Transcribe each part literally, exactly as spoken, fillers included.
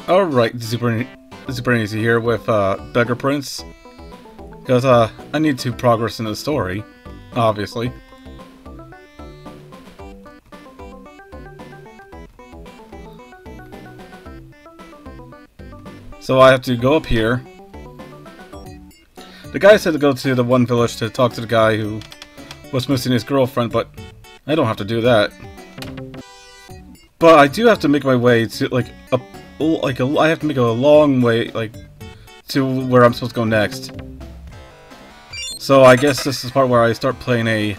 Alright, Super, Super Easy here with uh, Beggar Prince. Because uh, I need to progress in the story, obviously. So I have to go up here. The guy said to go to the one village to talk to the guy who was missing his girlfriend, but I don't have to do that. But I do have to make my way to, like, a, like a, I have to make a long way, like, to where I'm supposed to go next. So I guess this is the part where I start playing a,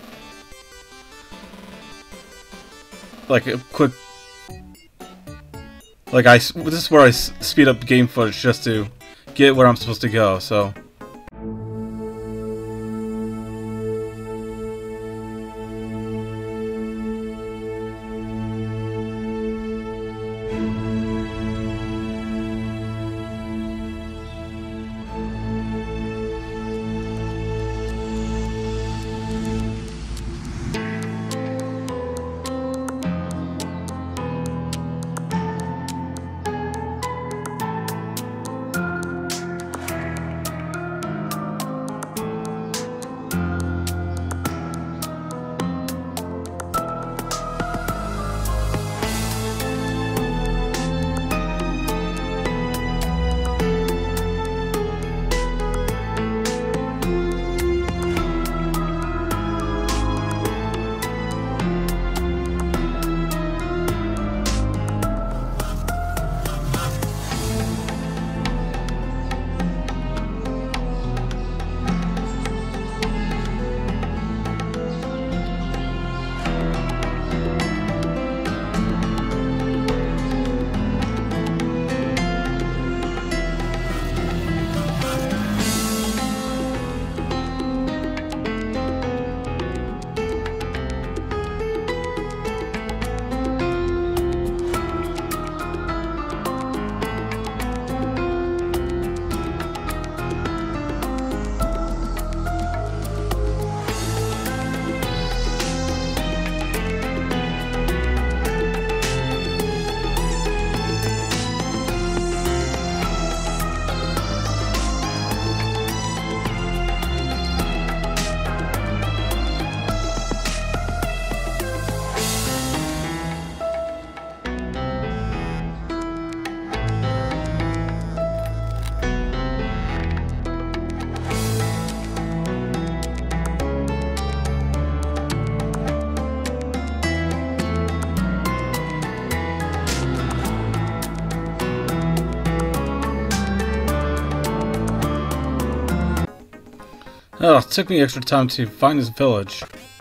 like, a quick, like, I, this is where I speed up game footage just to get where I'm supposed to go, so. Oh, it took me extra time to find this village.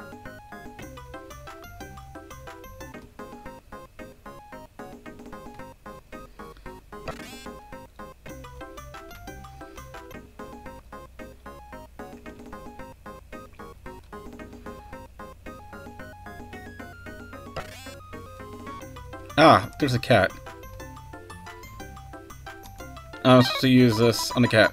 Ah, there's a cat. I'm supposed to use this on the cat.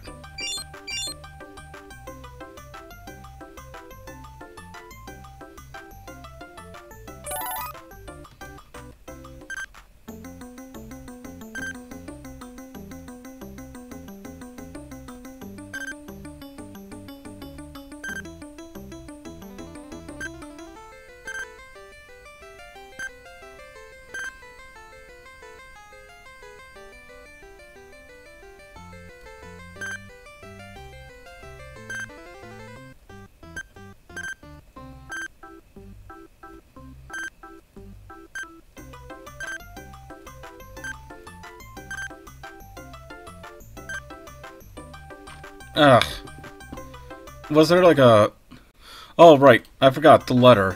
Ugh. Was there like a... Oh, right. I forgot. The letter.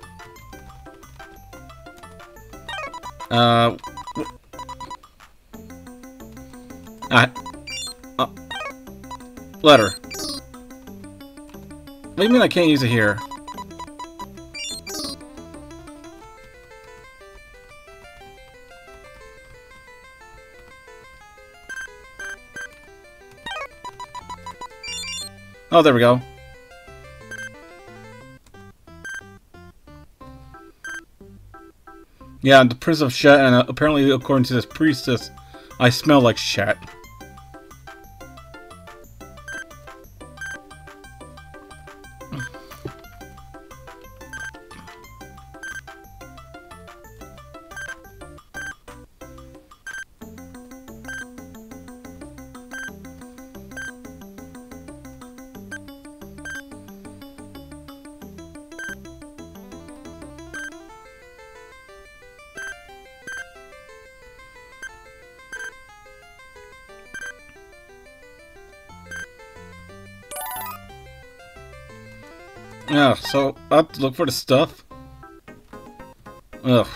Uh... I... Uh, letter. What do you mean I can't use it here? Oh, there we go. Yeah, the Prince of Shet, and uh, apparently, according to this priestess, I smell like shat. Yeah, so I have to look for the stuff. Ugh.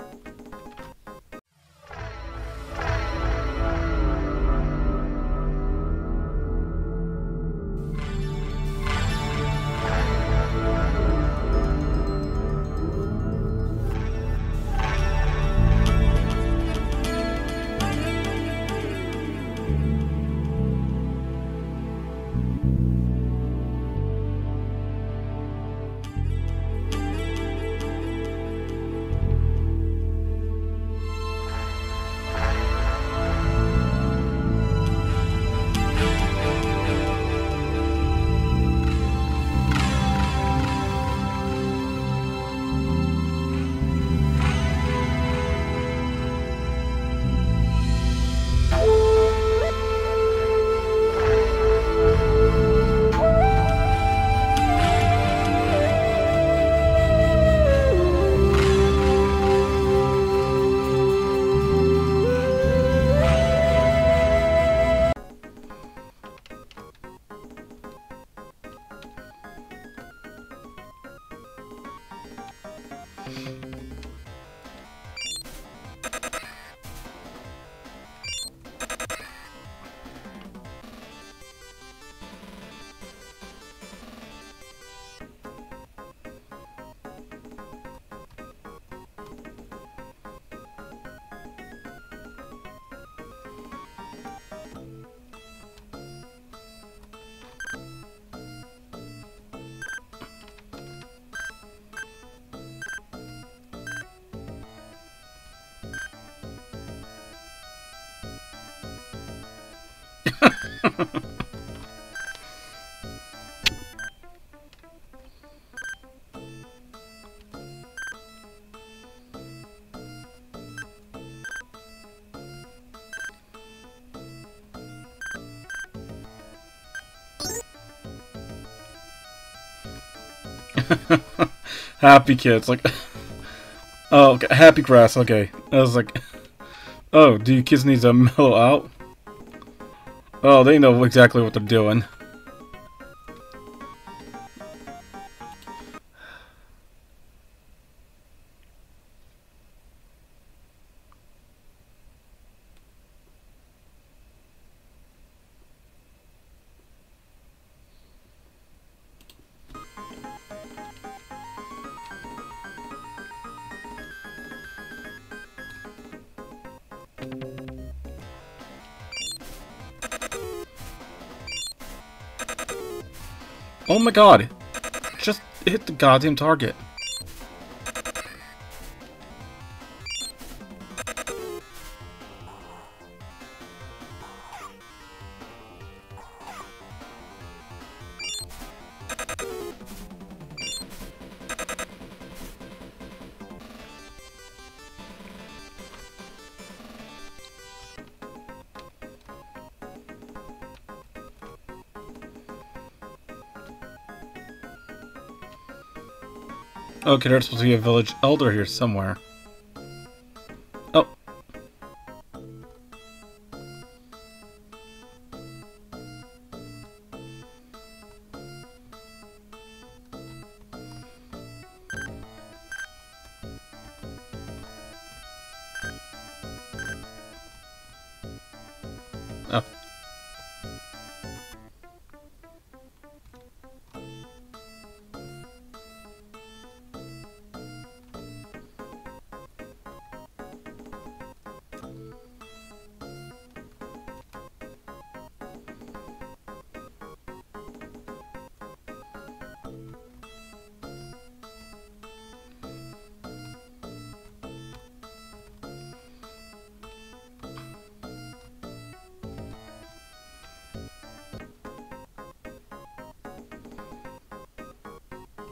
Happy kids, like, oh, okay. Happy grass, okay. I was like, oh, do you kids need to mellow out? Oh, they know exactly what they're doing. Oh my god! Just hit the goddamn target. Okay, there's supposed to be a village elder here somewhere. Oh. Oh.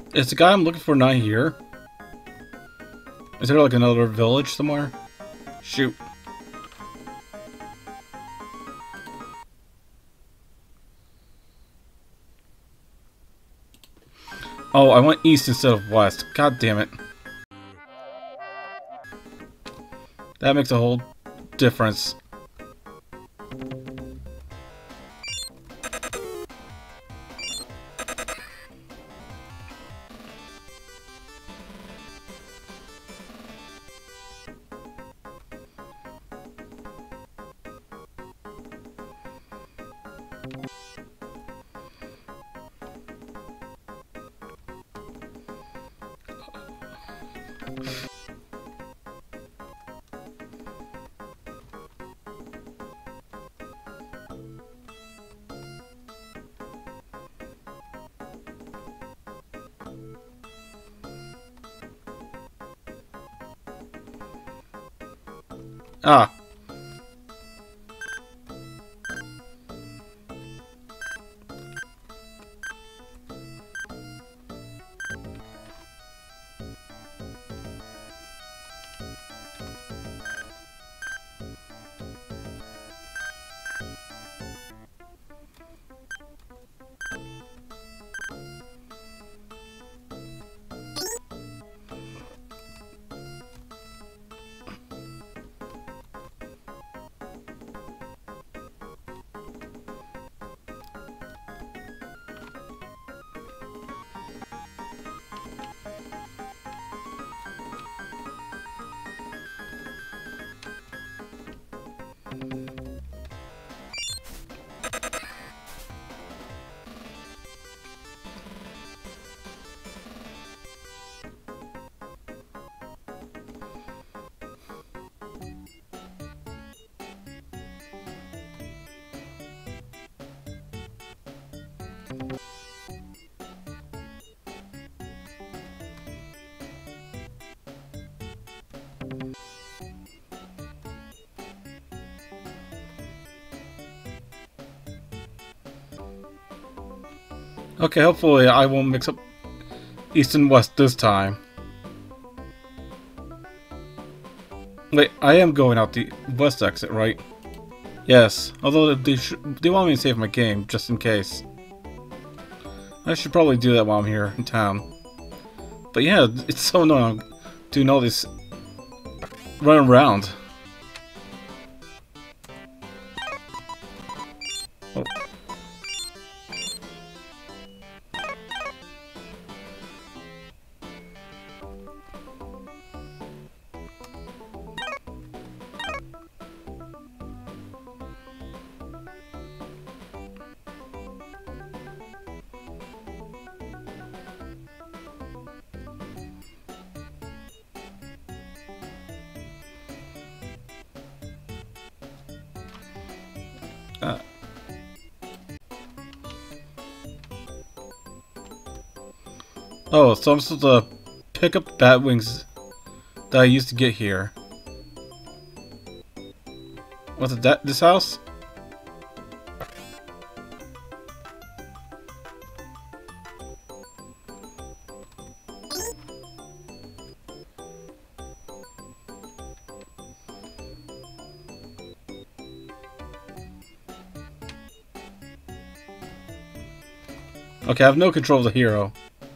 Is the guy I'm looking for not here? Is there like another village somewhere? Shoot. Oh, I went east instead of west. God damn it. That makes a whole difference. Ah. Okay, hopefully I won't mix up east and west this time. Wait, I am going out the west exit, right? Yes, although they, sh they want me to save my game, just in case. I should probably do that while I'm here in town. But yeah, it's so annoying doing all this running around. Oh. Uh. Oh, so I'm supposed to pick up the bat wings that I used to get here. What's it, that this house? Okay, I have no control of the hero.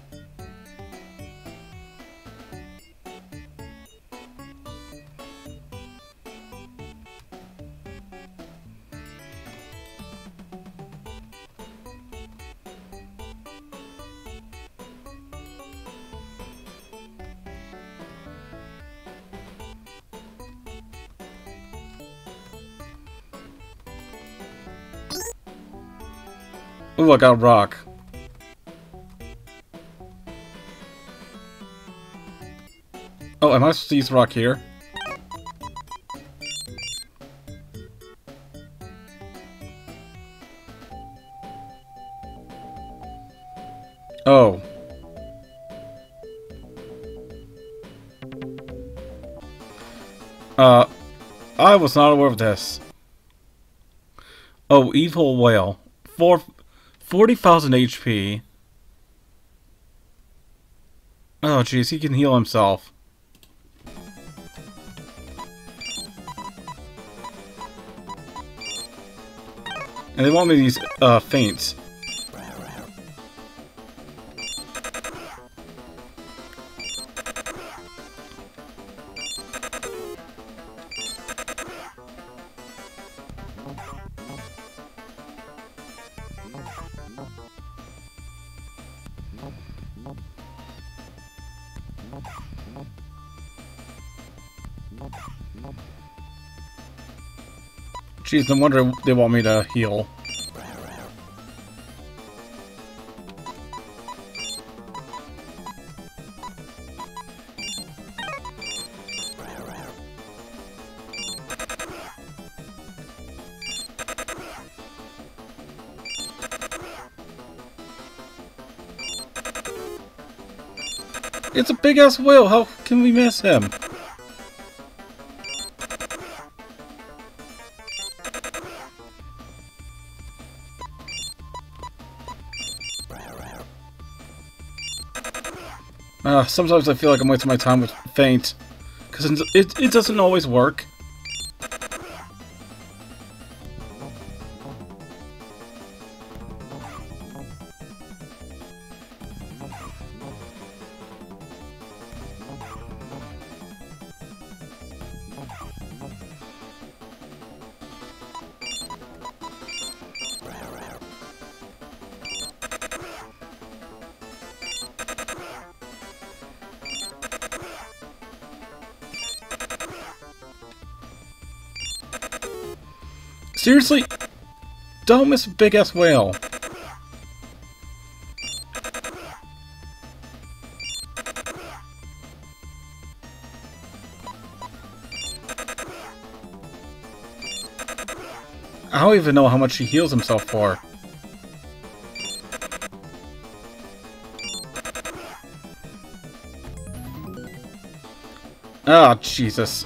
Ooh, I got a rock. Oh, am I supposed to use rock here? Oh. Uh, I was not aware of this. Oh, evil whale. Four, forty thousand H P. Oh, jeez, he can heal himself. And they want me to use, uh, feints. Jeez, no wonder they want me to heal. It's a big-ass whale! How can we miss him? Uh, sometimes I feel like I'm wasting my time with feint, because it, it doesn't always work. Seriously? Don't miss a big-ass whale. I don't even know how much he heals himself for. Oh, Jesus.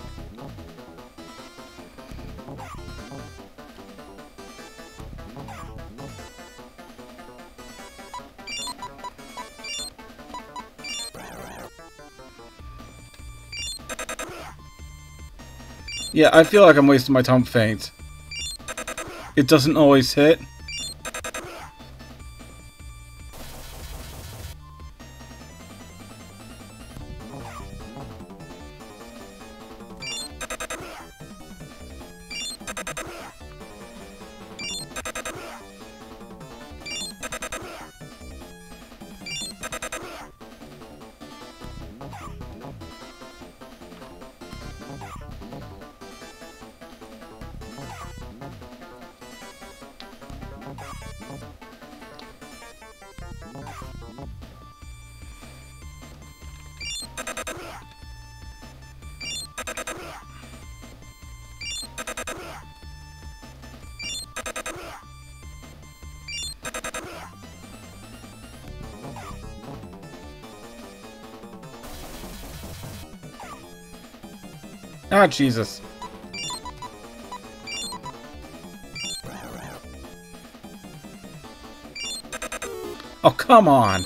Yeah, I feel like I'm wasting my time with feint. It doesn't always hit. Ah, Jesus. Oh, come on.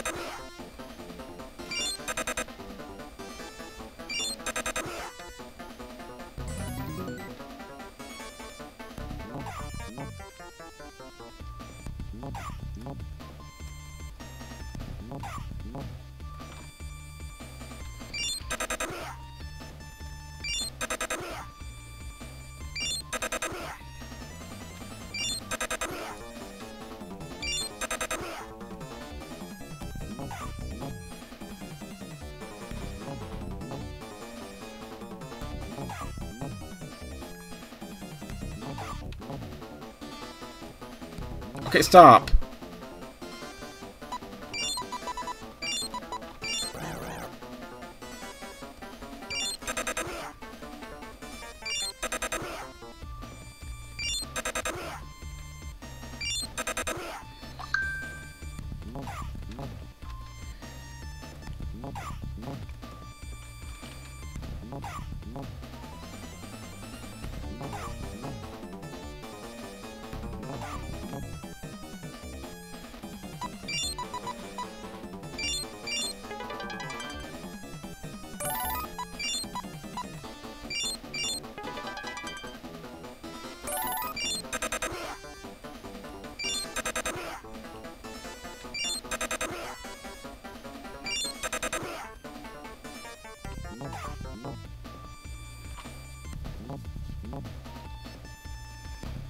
Okay, stop.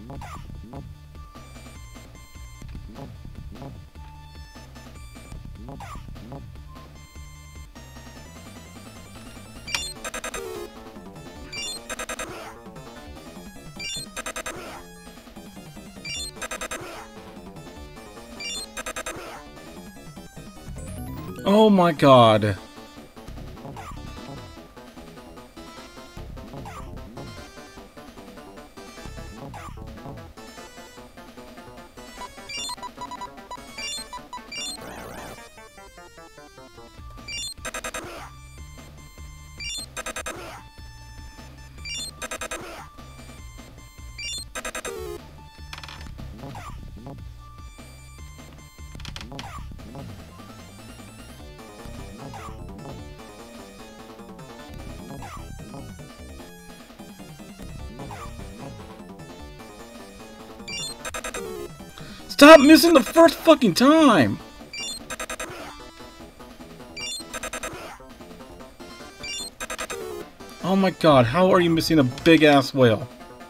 Oh my god. Stop missing the first fucking time! Oh my god, how are you missing a big ass whale?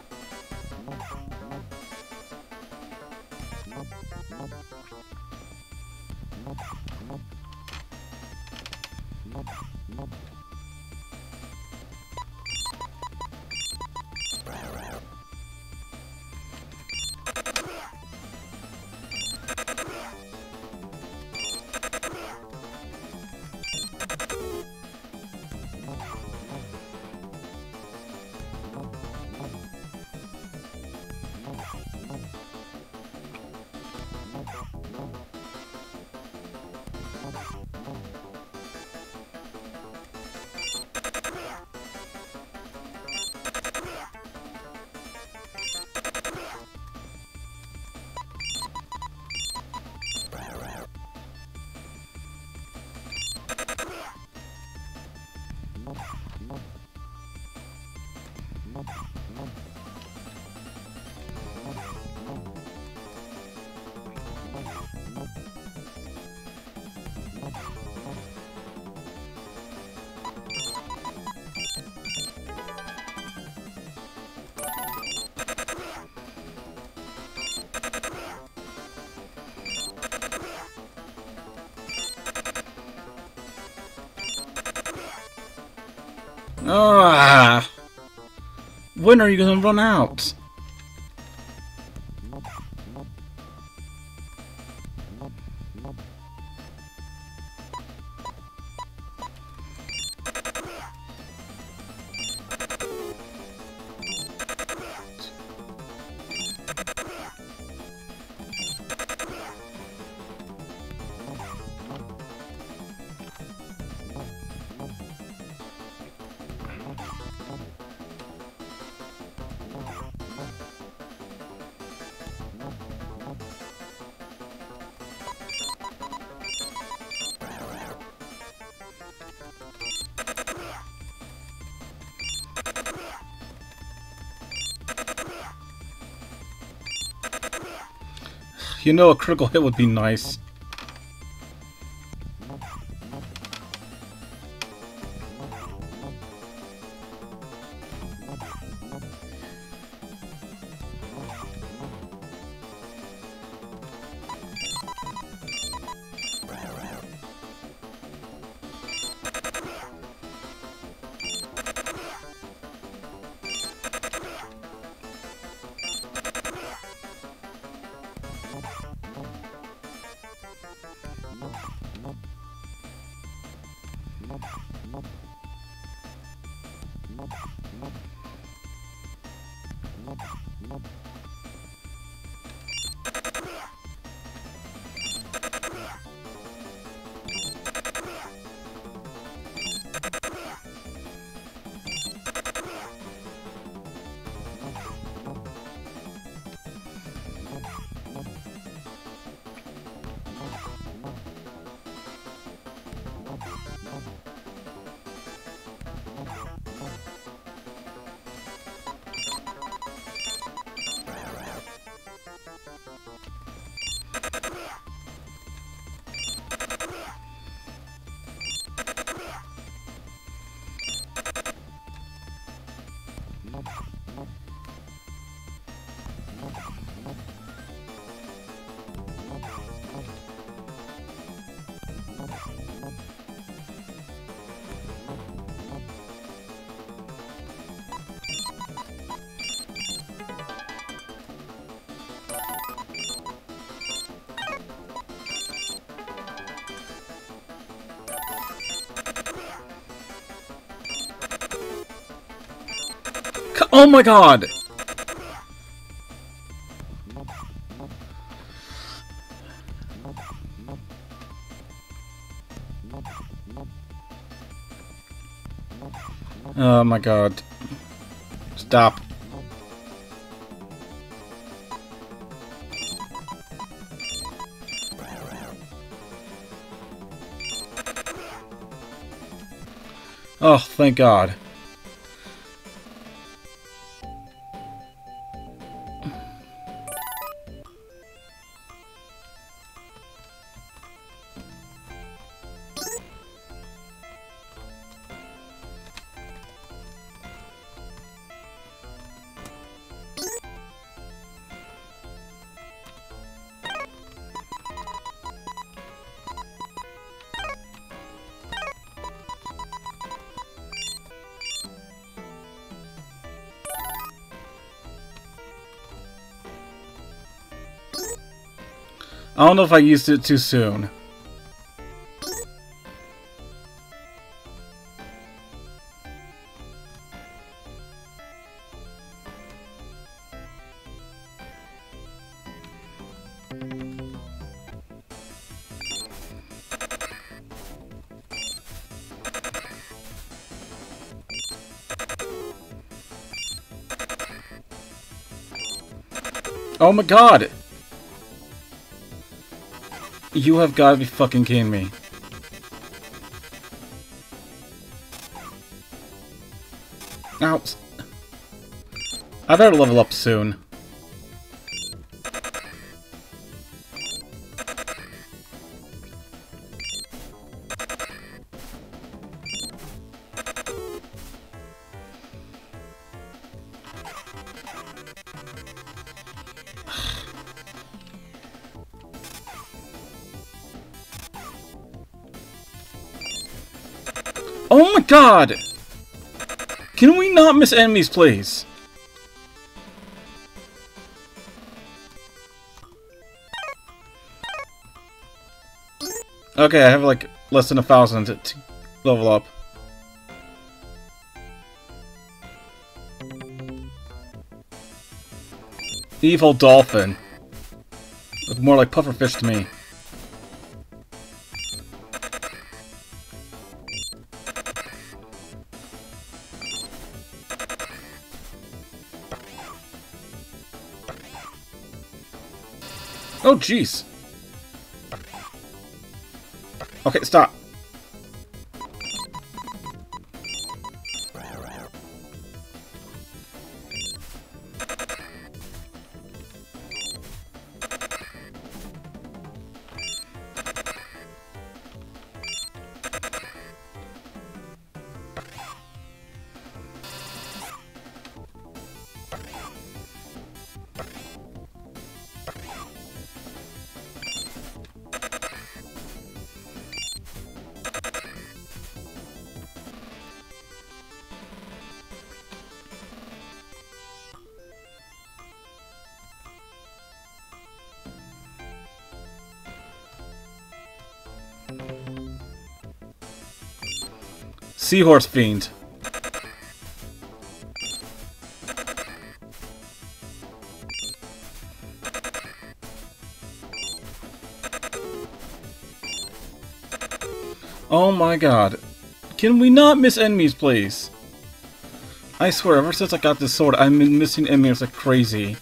Ah! When are you gonna run out? You know, a critical hit would be nice. Oh my god! Oh my god. Stop. Oh, thank God. I don't know if I used it too soon. Oh my god! You have got to be fucking kidding me. Ow. I better level up soon. Oh my god! Can we not miss enemies, please? Okay, I have like less than a thousand to, to level up. Evil dolphin. Look more like pufferfish to me. Oh, jeez. Okay, stop. Seahorse Fiend. Oh my god. Can we not miss enemies, please? I swear, ever since I got this sword, I've been missing enemies like crazy.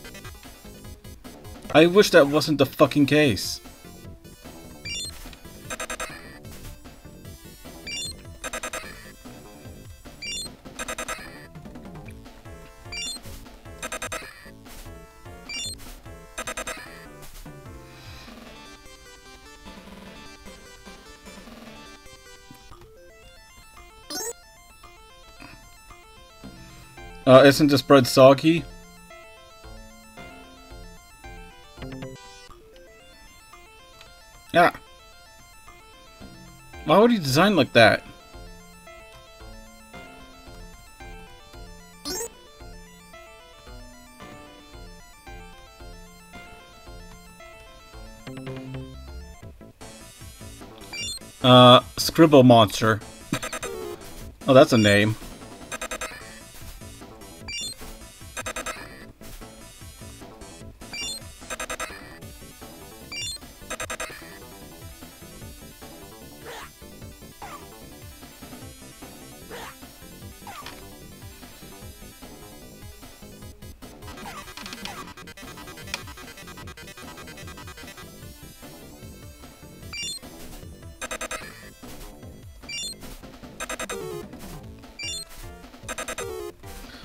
I wish that wasn't the fucking case. Uh, isn't this bread soggy? Yeah. Why would he design like that? Uh, Scribble Monster. Oh, that's a name.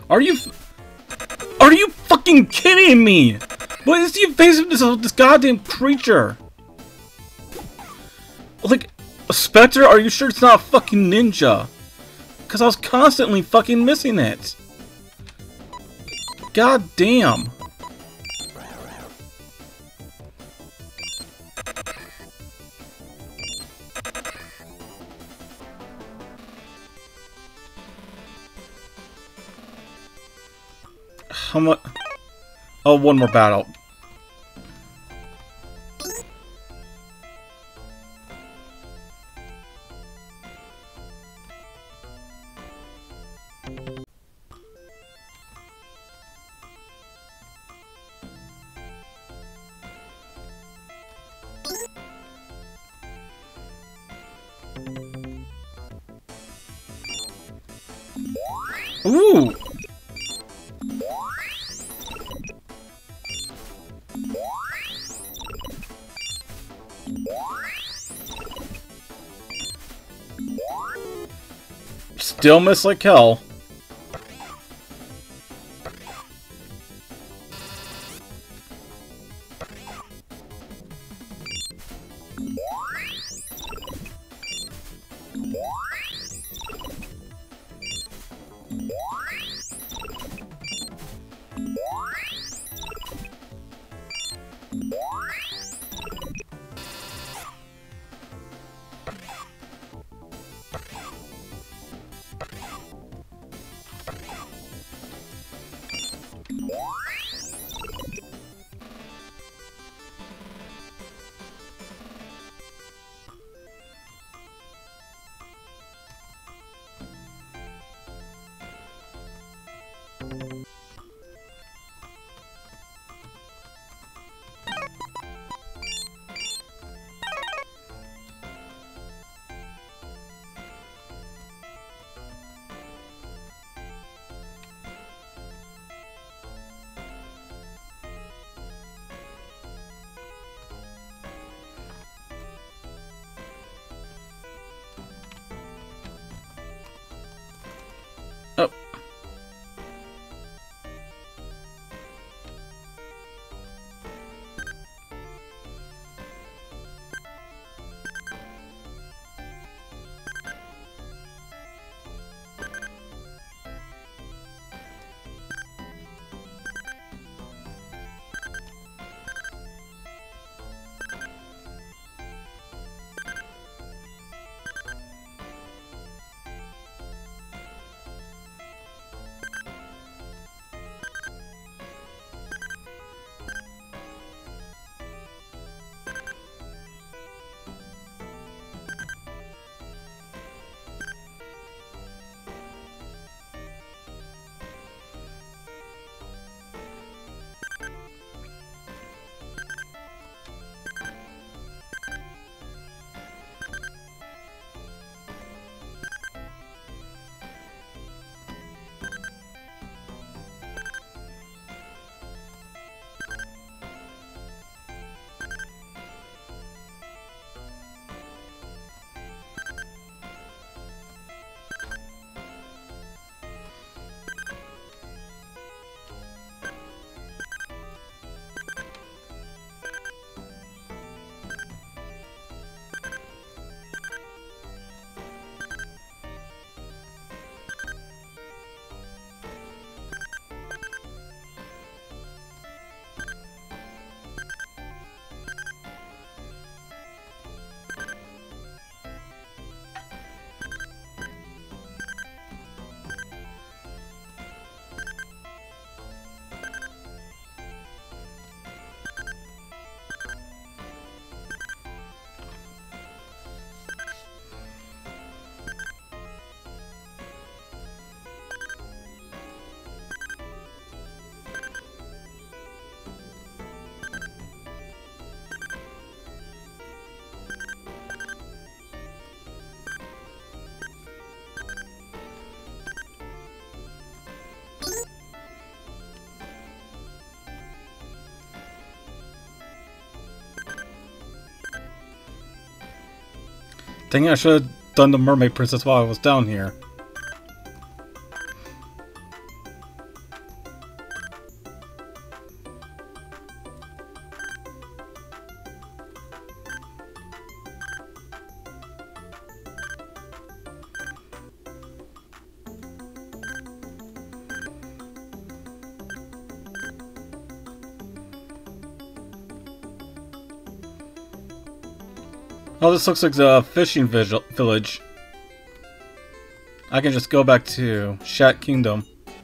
Are you... Are you fucking kidding me? What is the evasiveness of this goddamn creature? Like, Spectre, are you sure it's not a fucking ninja? Because I was constantly fucking missing it. God damn. How much? Oh, one more battle. Ooh! Still miss like hell. Oh. Dang it, I should have done the Mermaid Princess while I was down here. Oh, this looks like the fishing vigil village. I can just go back to Shat Kingdom.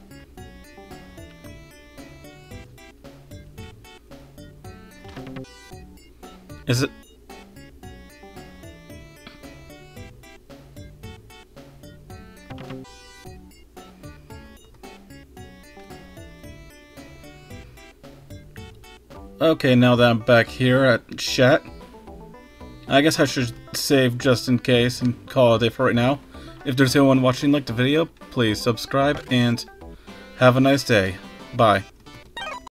Is it... Okay, now that I'm back here at Shat, I guess I should save just in case and call it a day for right now. If there's anyone watching like the video, please subscribe and have a nice day. Bye.